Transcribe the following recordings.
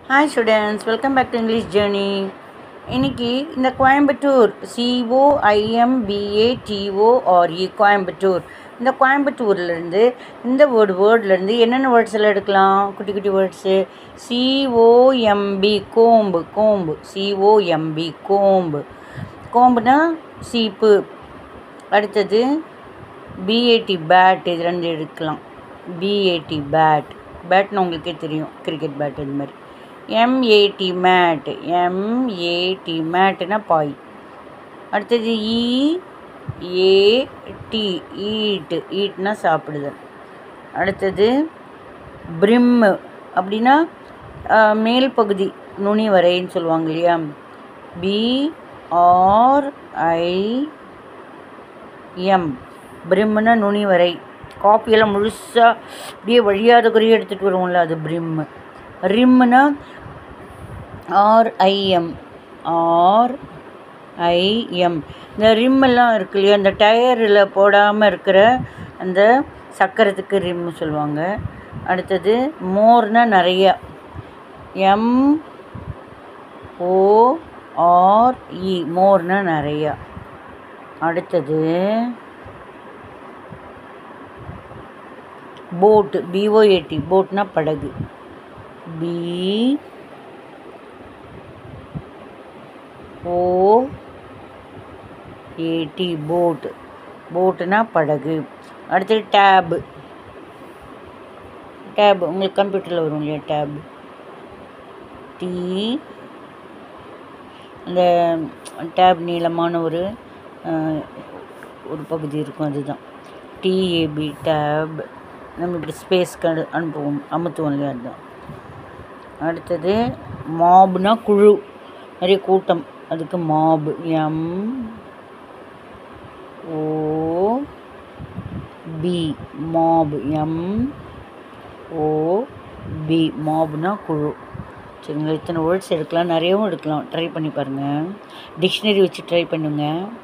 Hi students, welcome back to English Journey. இன்னைக்கு இந்த Coimbatore COIMBATORE Coimbatore இந்த கோயம்புத்தூர்லேருந்து இந்த வேர்ட்லேருந்து என்னென்ன வேர்ட்ஸ் எல்லாம் எடுக்கலாம்? குட்டி குட்டி வேர்ட்ஸு. COMB கோம்பு COMB கோம்புனா சீப்பு. அடுத்தது BAT பேட், இது ரெண்டு எடுக்கலாம். BAT பேட்னு உங்களுக்கே தெரியும், கிரிக்கெட் பேட் இது மாதிரி. MAT மேட்னா பாய். அடுத்தது EAT ஈட்னா சாப்பிடுதல். அடுத்தது பிரிம் அப்படின்னா மேல் பகுதி நுனி வரைன்னு சொல்லுவாங்க இல்லையா. BRIM பிரிம்னா நுனி வரை. காப்பியெல்லாம் முழுசாக அப்படியே வழியாத குறைய எடுத்துகிட்டு வருவோம்ல, அது பிரிம். ரிம்னா RIM இந்த ரிம்மெல்லாம் இருக்கு இல்லையா, அந்த டயரில் போடாமல் இருக்கிற அந்த சக்கரத்துக்கு ரிம் சொல்லுவாங்க. அடுத்தது மோர்னா நிறையா, MORE மோர்னா நிறையா. அடுத்தது போட் BOAT போட்னா படகு. BOAT போட்டுனா படகு. அடுத்தது டேப் உங்களுக்கு கம்ப்யூட்டரில் வரும் இல்லையா, டேப் அந்த டேப் நீளமான ஒரு பகுதி இருக்கும், அதுதான் TAB டேப். நம்ம இப்படி ஸ்பேஸ்க்கு அமுத்துவோம் இல்லையா, அதுதான். அடுத்தது மாப்னா குழு, நிறைய கூட்டம், அதுக்கு மாப் MOB மாப்னா குழு. சரிங்களா, இத்தனை வேர்ட்ஸ் எடுக்கலாம், நிறையவும் எடுக்கலாம். ட்ரை பண்ணி பாருங்கள், டிக்ஷனரி வச்சு ட்ரை பண்ணுங்க.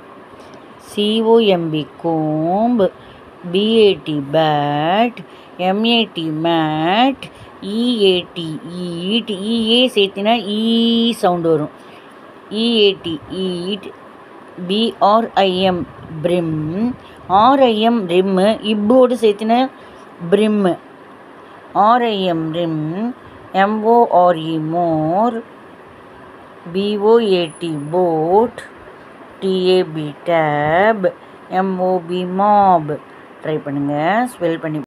COMB comb, BAT bat, MAT mat, EAT eat. EA சேர்த்தினா சவுண்டு வரும். EAT eat. BRIM brim, RIM rim, இப்போடு சேர்த்தினா brim. RIM rim. MORE more. BOAT boat. TAB tab. MOB mob. Try பண்ணுங்கள், spell பண்ணி